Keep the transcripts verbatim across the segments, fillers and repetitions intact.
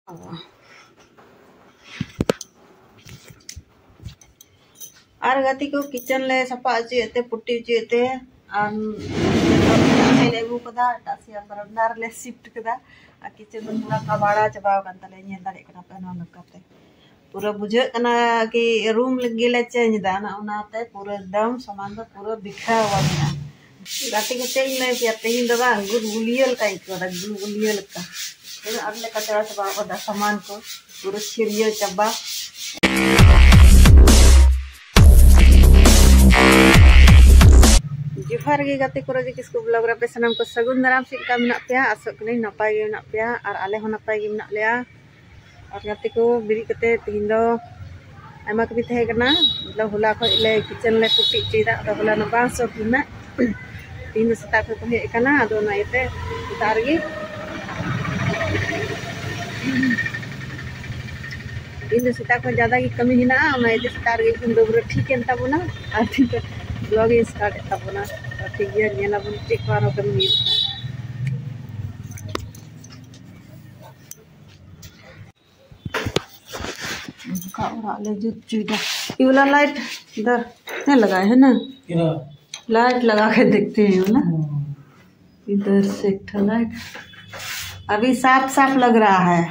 और गति को किचन ले सफा चुते पुट्टी चुते लेबू कदा तासिया बरंडार ले शिफ्ट कदा किचन में पूरा कबाड़ा चबाव कान तले नेल दाड़े कना पे ना नकाते पूरा बुझे कना कि रूम गेले चेंज दा ना उनाते पूरा एकदम सामान तो पूरा बिखरा हुआ है गति के चेंज ले पिया तेहिन दबा गुलगुलियल काई को गुलगुलियल का फिर अगले कचरा चबाव कदा सामान को पूरा छिरियो चबा जोहार गे गति को जे किसको ब्लॉग रे पे सनम को सगुन दाराम सिका मेना पेया आसो कने नपाय गे मेना पेया और आले हो नपाय गे मेना लेया और गति को बिरी कते तिन दो आमा कभी थे कना मतलब होला ख ले किचन ले पुटी चीदा तो होला न बास किना तीन सता को हे कना अदो ना इते उतार गे तीन सता को ज्यादा की कमी हिना ना इते उतार गे किन दो ठीक एंता बना आ ठीक ब्लॉग स्टार्ट तबना ठीक है नेला बन टिक पारो कमी का और ले जो चुदा ये वाला लाइट इधर नहीं लगाए है ना लाइट लगा के देखते हैं ना इधर से एक लाइट अभी साफ साफ लग रहा है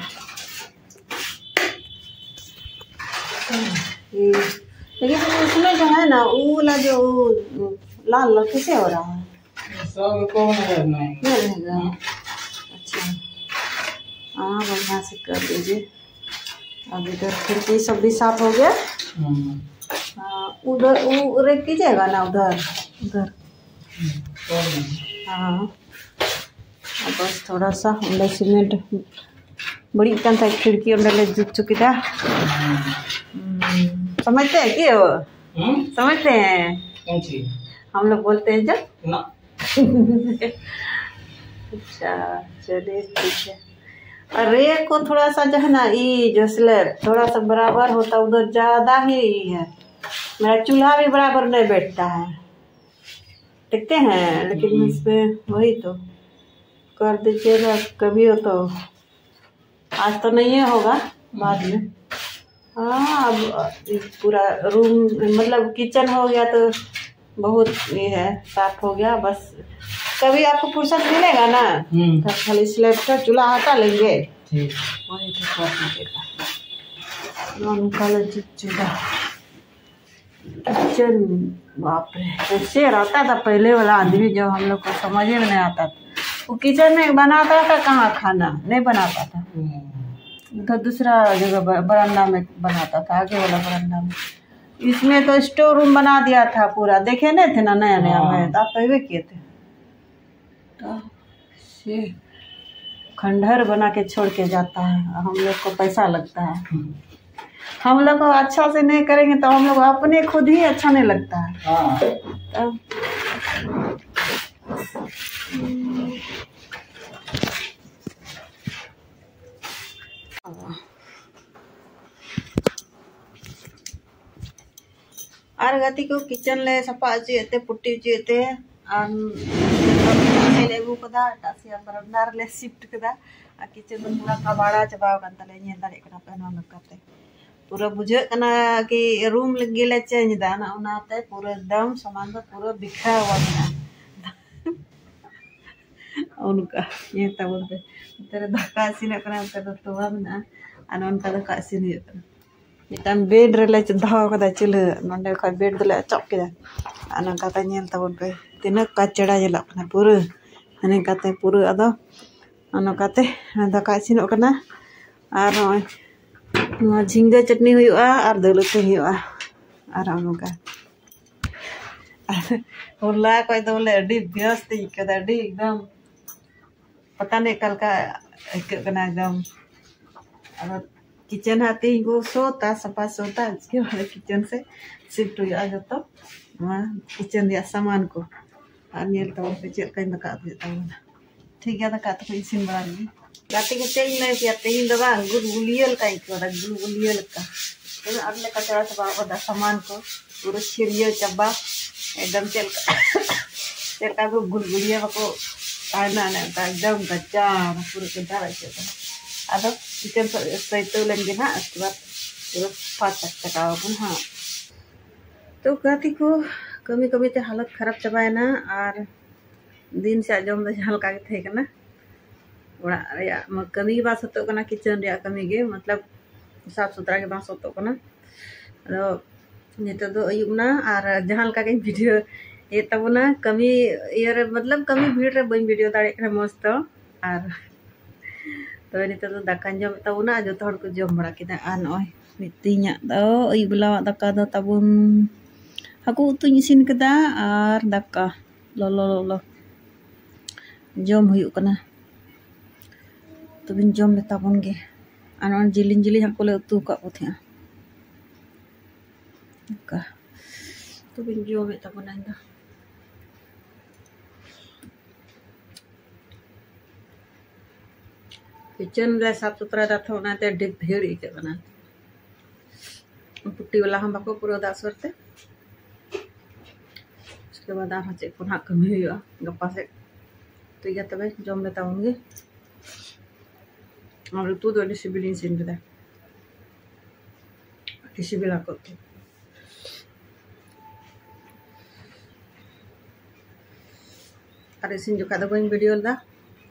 लेकिन उसमें जो है ना वो वाला जो लाल लाल कैसे हो रहा है सब कौन नहीं रहेगा अच्छा हाँ बढ़िया से कर दीजिए अब इधर खिड़की सब भी साफ हो गया उधर वो रेक कीजिएगा ना उधर उधर हाँ बस थोड़ा सा उधर सीमेंट बड़ी कान था खिड़की उधर ले जुट चुकी था समझते हैं कि वो समझते हैं कौन सी हम लोग बोलते हैं जब ना अच्छा चलिए ठीक है और रेक को थोड़ा सा जो है ना ये जो स्लैब थोड़ा सा बराबर होता उधर ज्यादा ही है मेरा चूल्हा भी बराबर नहीं बैठता है देखते हैं लेकिन इसमें वही तो कर दीजिएगा कभी हो तो आज तो नहीं होगा बाद में हाँ अब पूरा रूम मतलब किचन हो गया तो बहुत ये है साफ हो गया बस कभी आपको फुर्सत मिलेगा ना तो खाली स्लैब का चूल्हा हटा लेंगे वही निकालो चूल्हा किचन बाप रे कैसे रहता था पहले वाला आदमी जो हम लोग को समझ में नहीं आता था वो किचन में बनाता था कहाँ खाना नहीं बनाता था उधर दूसरा जगह बरामदा में बनाता था आगे वाला बरामदा में इसमें तो स्टोर रूम बना दिया था पूरा देखे नहीं थे ना नया नया में तो आप पहले किए थे तो खंडहर बना के छोड़ के जाता है हम लोग को पैसा लगता है हम लोग को अच्छा से नहीं करेंगे तो हम लोग अपने खुद ही अच्छा नहीं लगता है तो और गति को किचन ले सफा चुते पुट्टी चुते लेबू कदा तासिया बरंडार ले शिफ्ट कदा किचन में पूरा कबाड़ा चबाव कान तले नेल दाड़े कना पे ना नकाते पूरा बुझे कना कि रूम गेले चेंज दा ना उनाते पूरा एकदम सामान तो पूरा बिखरा हुआ है उनका ये तब तेरे धक्का सीने कना तेरे तो ना अन उनका धक्का सीने मिटान बेड रे धाव कदा चूल्हा नोंडे खा बेड दले चप केदा अन काते नेल तबन पे तिना कचड़ा जला कना पूरा अने काते पूरा अदो अन काते धक्का सीनो कना और नोआ झिंगा चटनी हुआ और दलते हुआ और उनका होला कोई तो बोले अडी व्यस्त कदा अडी एकदम पता नहीं कल का कना एकदम और किचन आती वो सोता सफा सोता इसके बाद किचन से शिफ्ट हुआ जो तो वहाँ किचन दिया सामान को और नेल तो पे चल कहीं दका देता हूँ ठीक है दका तो इसीन बड़ा नहीं जाते के चेंज नहीं किया तेहिन दबा गुलगुलियल का एक वाला गुलगुलियल का तो अगले कचरा चबाव कदा सामान को पूरा छिरियो चबा एकदम चल चल का गुलगुलिया को काना ना एकदम कच्चा पूरा कदा रखे अदो चिकन सैतो लेंगे ना, उसके बाद पाँच चटकाओ अपन हाँ। तो गाती को कमी कमी ते हालत खराब चबायना और दिन से जम दो हल्का के थे कना ओड़ा या कमी बास होतो कना किचन रे कमी गे मतलब साफ सुथरा के बास होतो कना अदो नितो दो अयुबना और जहां लका के वीडियो ये तबना कमी ये मतलब कमी भीड़ रे बई वीडियो दाड़े कना मस्त और तो नितो दो दाका जम तबना जो हर को जम बड़ा किदा आ नय मितिnya दो अयुबला दाका दो तबुन हाकु उतु इसिन कदा और दाका लolo lolo जम हुयु कना तो बिन जम ले तबन गे आन जिलिन जिलिन हाकु ले उतु का उथिया का तो बिन जम ले तबन आंदा किचन ले साफ सुथरा दाथा उनाते ढेर ढेर इके बना पुट्टी वाला हम बाको पूरा दास करते उसके बाद आ चेक पुनः कमी हुआ गप्पा से तो ये तब जम लेता होंगे और तू तो डिसिप्लिन सिन बता डिसिप्लिन करते अरे सिन जो कादा कोई वीडियो दा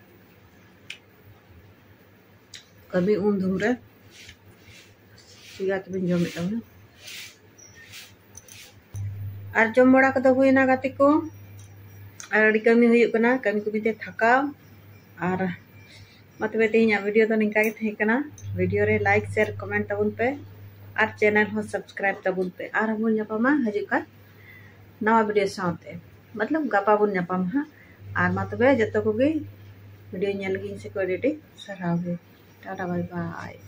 कभी उन धूम रे तो जम लेता हूँ और जम बड़ा कदा हुई ना गाती को और कमी हुई कना कमी को बीते थका और मतलब तेज वीडियो तो निका के थे कना वीडियो रे लाइक शेयर कमेंट तबुन पे और चैनल हो सब्सक्राइब तबुन पे और हम नापामा हजुका नवा वीडियो साथे मतलब गपा बुन नापाम हां और मतलब जतो को गे वीडियो नेल गिन से को एडिटिंग सराव गे टाटा बाय बाय।